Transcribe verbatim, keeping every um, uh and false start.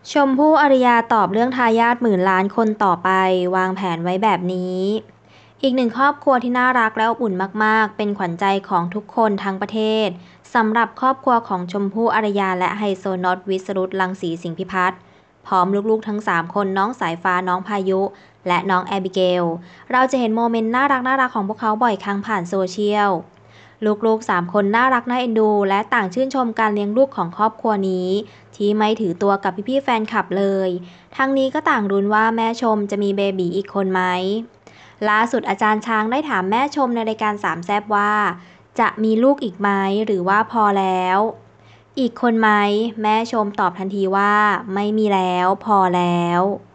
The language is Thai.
ชมพู่อารยาตอบเรื่องทายาทหมื่นล้านคนต่อไปวางแผนไว้แบบนี้อีกหนึ่งครอบครัวที่น่ารักและอบอุ่นมากๆเป็นขวัญใจของทุกคนทั้งประเทศสำหรับครอบครัวของชมพู่อารยาและไฮโซน็อตวิสรุตรังสีสิงห์พิพัฒน์พร้อมลูกๆทั้งสามคนน้องสายฟ้าน้องพายุและน้องแอบิเกลเราจะเห็นโมเมนต์น่ารักน่ารักของพวกเขาบ่อยครั้งผ่านโซเชียล ลูกๆสามคนน่ารักน่าเอ็นดูและต่างชื่นชมการเลี้ยงลูกของครอบครัวนี้ที่ไม่ถือตัวกับพี่ๆแฟนคลับเลยทั้งนี้ก็ต่างรุ้นว่าแม่ชมจะมีเบบีอีกคนไหมล่าสุดอาจารย์ช้างได้ถามแม่ชมในรายการสามแซ่บว่าจะมีลูกอีกไหมหรือว่าพอแล้วอีกคนไหมแม่ชมตอบทันทีว่าไม่มีแล้วพอแล้ว